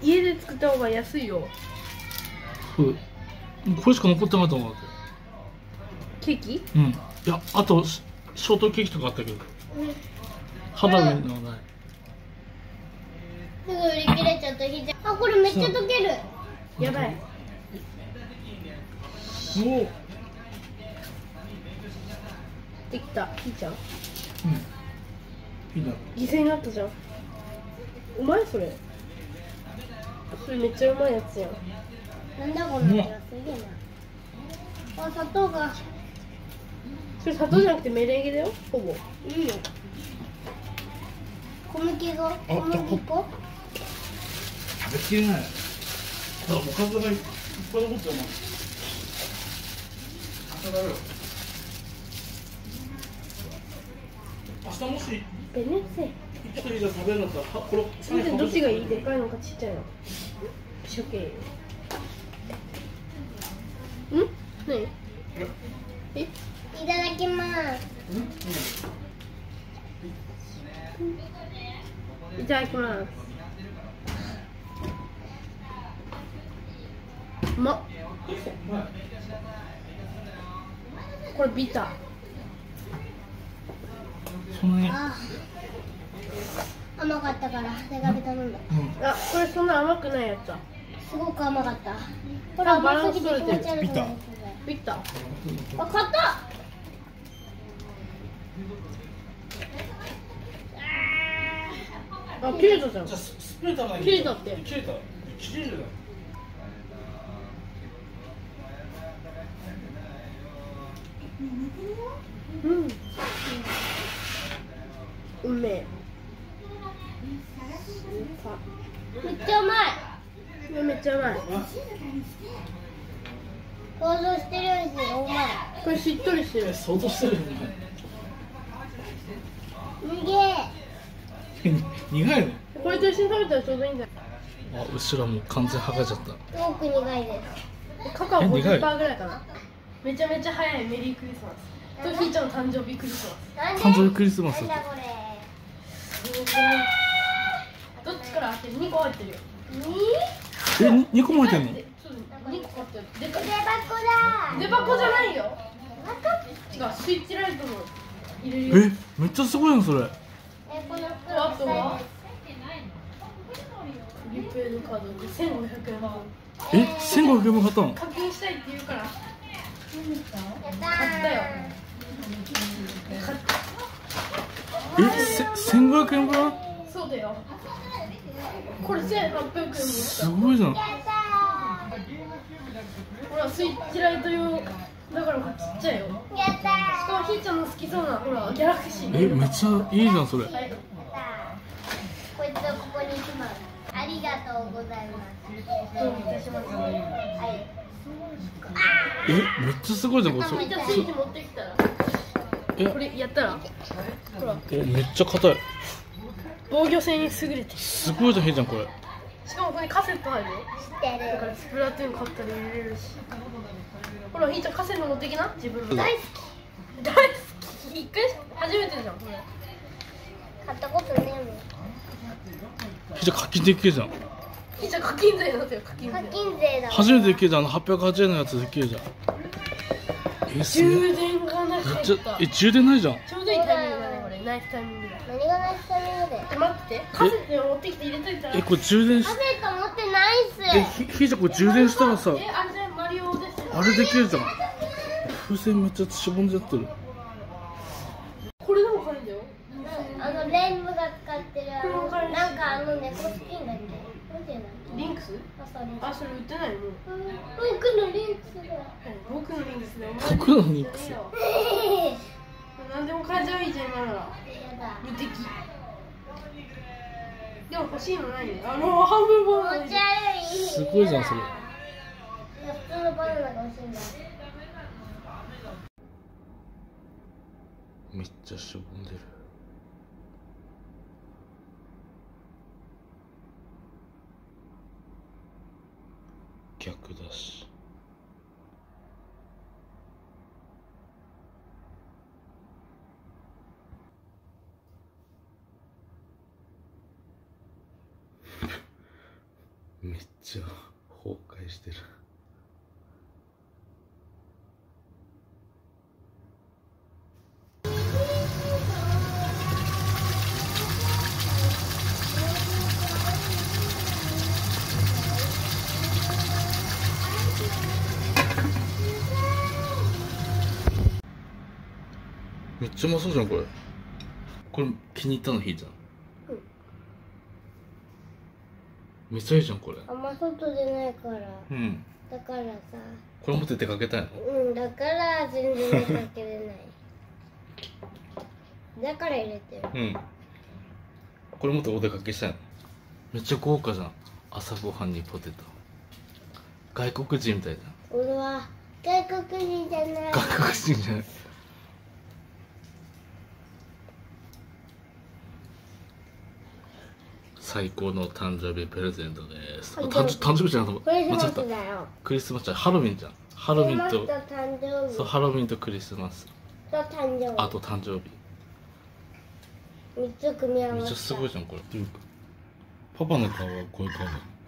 家で作った方が安いよ。 これしか残ってなかったもんだって。 ケーキ？ うん。いや、あとショートケーキとかあったけど。肌身のない。 すぐ売り切れちゃった。あ、これめっちゃ溶ける。 やばい。 おお。 できた。ひーちゃん。 うん。いいな。 犠牲になったじゃん。うまいそれ。それめっちゃうまいやつやん。 なんだこの色、すげえな。あ、砂糖が。 それ砂糖じゃなくてメレンゲだよ。ほぼ。 いいよ。小麦粉？小麦粉？ 食べきれない。おかずがいっぱい残ってるもん。明日もしベネッセ。 一人じゃ食べるんだったら、これ。 それでどっちがいい？でかいのかちっちゃいの。処刑。ん？何？え？ いただきます。 いただきます。うまっ。これビター。 そんなに。 甘かったから手紙頼んだ。 あ、これそんな甘くないやつだ。 すごく甘かった。 これはバランス取れてる。 ビター。 ビター。 あ、買った。 あ、切れたじゃん。 スプレーターがいい。 切れたって。 切れた。切れるだ。 うん。うめえ。 めっちゃうまい。 めっちゃうまい。 想像してるよりうまい。 これしっとりしてる。 相当してるよね。 すげえ。 苦いの。 これと一緒に食べたらちょうどいいんだよ。 あ、後ろもう完全剥がれちゃった。 すごく苦いです。 カカオ 50% ぐらいかな。めちゃめちゃ早いメリークリスマス。とひーちゃんの誕生日クリスマス。 誕生日クリスマス。 なんだこれ。 どっちから開ける？2個入ってるよ。 2個も入ってんの？ そう2個入ってる。でかい。 筆箱だ。 筆箱じゃないよ。違う、スイッチライトも入れるよ。 めっちゃすごいのそれ。 この袋あとはプリペイドカードで1500円分。 1500円も買ったの？ 課金したいって言うからやったー。 買ったよ。 1500円分？ そうだよ。これ1800円もすごいじゃん。 やったほら、スイッチライト用だからちっちゃいよ。 ー。やったー。 しかもひーちゃんの好きそうなほらギャラクシー。 めっちゃいいじゃんそれ。 こいつをここにします。ありがとうございます。 どういたしまして。 はい。 めっちゃすごいじゃんこれ。 じゃあスイッチ持ってきたら。これやったら。ほら。 めっちゃ硬い。 防御性に優れてる。 すごいじゃん、へいちゃんこれ。 しかもこれカセット入るよ。 知ってる。 だからスプラトゥーン買ったら入れれるし。ほらひーちゃんカセット持ってきな。自分の大好大好き。一回初めてじゃんこれ。 き。買ったことねえもん。 へいちゃん課金できるじゃん。 ひーちゃん課金税だってよ。課金税。 課金税だもん。 初めてできるじゃん。880円のやつできるじゃん。すげえ。 充電がなかっめっちゃた。 充電ないじゃん。 ちょうどいいタイミングだねこれ。ナイスタイミングだ。 何がないタイミングで。 待ってて。カセット持ってきて入れといたら。 これ充電しカセット持ってないっす。 ひーちゃんこれ充電したらさ、 あれじゃマリオですよ。 あれできるじゃん。風船めっちゃしぼんじゃってる。 これでも買えんだよ。 レンブが使ってるなんか猫スキンだっけ。なんていうの。 リンクス？あ、それ売ってないの？ 僕のリンクスだ。 僕のリンクスだよ。 僕のリンクス。 何でも買えちゃういいじゃん今なら。 やだ。 無敵。でも欲しいのないね。半分分持ち歩い。 すごいじゃんそれ。 いや普通のバナナが欲しいんだ。 めっちゃしぼんでる。逆だし。 めっちゃ崩壊してる。めっちゃうまそうじゃんこれ。これ気に入ったのひーちゃん。めっちゃいいじゃんこれ。 あんま外出ないから。 うん。 だからさ。 これ持って出かけたいの？ うん、だから全然出かけれない。だから入れてる。 うん。これ持ってお出かけしたいの？めっちゃ豪華じゃん。朝ごはんにポテト。外国人みたいじゃん。 俺は外国人じゃない。 外国人じゃない。最高の誕生日プレゼントです。誕生日じゃなかった。 クリスマスだよ。 クリスマスじゃハロウィンじゃん。ハロウィンと誕生日。 そうハロウィンとクリスマスと誕生日。 あと誕生日。 3つ組み合わせ。 めっちゃすごいじゃんこれ。っていうかパパの顔はこういう顔だ。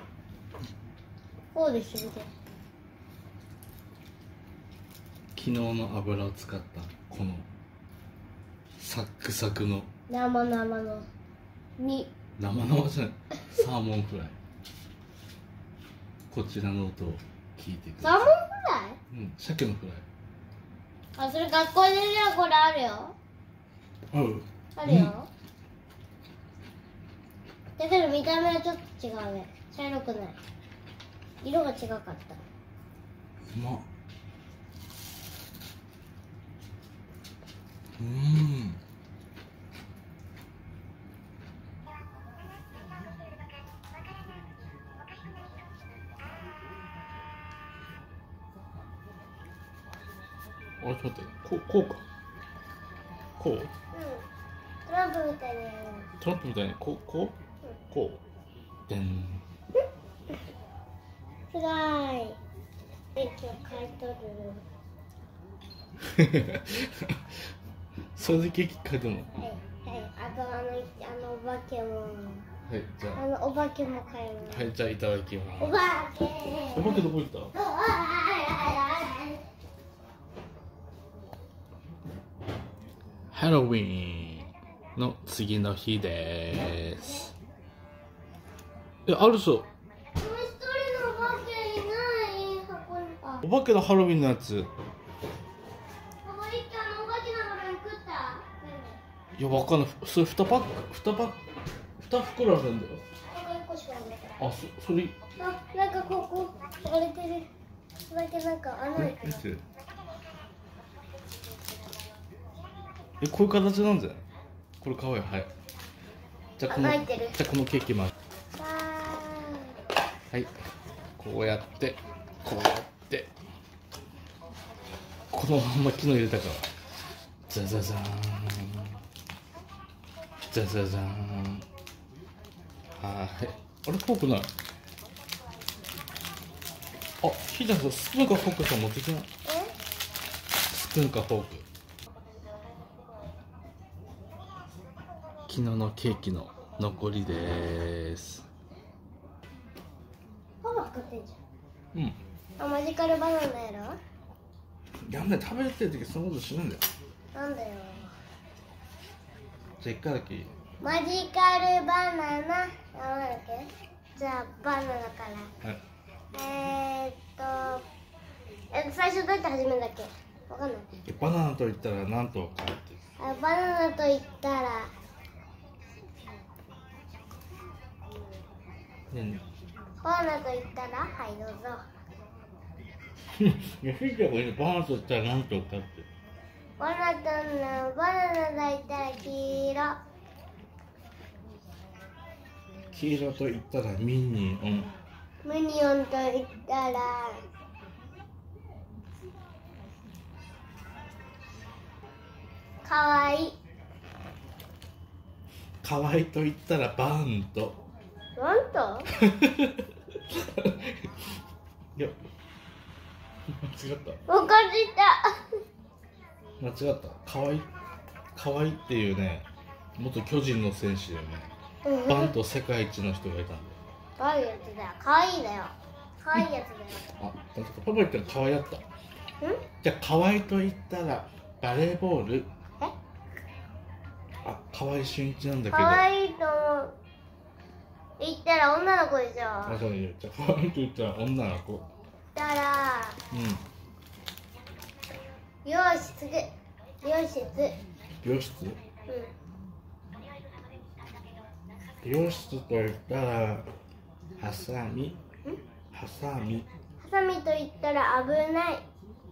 こうですよね。 昨日の油を使ったこのサックサクの生のに生々じゃないサーモンフライ。こちらの音を聞いてください。 サーモンフライ？ うん、鮭のフライ。 あ、それ学校でじゃあこれあるよ。あるよ。だけど見た目はちょっと違うね。茶色くない。色が違かった。 うまっ。あれちょっと待って、こうか。こう？ うん。トランプみたいなやトランプみたいにこうこうでん。 つ。すごい。電気を買い取る。 それでケーキ買えたの？ はいはい。あとあのお化けも。 はい、じゃお化けも買います。 あ、はい、じゃあいただきます。 お化け。 お化けどこ行った？ハロウィンの次の日です。あるでしょ。 もう一人のお化けいない箱に。あ、 お化けのハロウィンのやつ。 パパ一回お化けのハロウィン食った？ いや、わかんない。それ2袋あるんだよ。 1個しかないから。 あ、それ。 あ、なんかここ割れてる。だけなんか穴開いてる。 こういう形なんじゃない？これかわいい。はい。じゃあこのケーキもはい。こうやってこのまま昨日入れたから。ザザザーン。ザザザーン。はい。あれフォークない？あ、ひーちゃんさ、スプーンかフォークさ持ってきな。スプーンかフォーク。昨日のケーキの残りです。 パパ食ってんじうん。 ゃん。マジカルバナナやろ？ やんない、食べてる時そんなことしないんだよ。 なんだよ。 じゃあ一回だけ。 マジカルバナナ。なんだっけ？じゃあバナナから。 はい。 最初どうやって始めるんだっけ？わかんない。 バナナと言ったら何とかって。 バナナと言ったら。バナナと言ったら、はいどうぞ。 いや、ひーちゃんがバナナと言ったら何とかって。 バナナと言ったら黄色。 黄色と言ったらミニオン。 ミニオンと言ったらかわいい。 かわいいと言ったらバント。 バント？ いや、間違った。 おかし間違った。かわいいっていうね、元巨人の選手でね、バント世界一の人がいたん可愛いやつだよ。可愛いだよ。可愛いやつだよ。 あ、パパ言ったら可愛だった。 ん？ じゃあ可愛いと言ったらバレーボール。 え？ あ、可愛い俊一なんだけど。 可愛いと言ったら女の子でしょ。 あ、そうね。じゃあ可愛いと言ったら女の子。 だからうん。 美容室。美容室。 美容室？美容室と言ったらハサミ。ハサミ。 ハサミと言ったら危ない。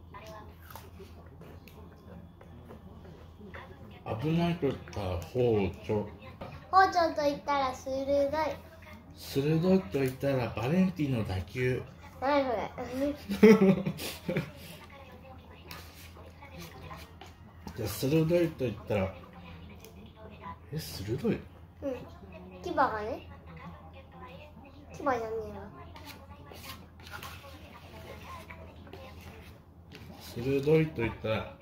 危ないと言ったら包丁。 包丁と言ったら鋭い。 鋭いと言ったらバレンティンの打球。 何それ。 じゃあ鋭いと言ったら鋭い？ うん。牙がね。牙じゃね鋭いと言ったらも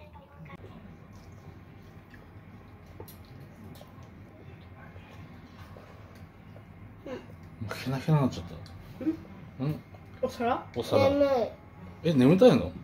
うヘナヘナになっちゃった。うん？ お皿？ お皿。 えな。眠い。 眠たいの？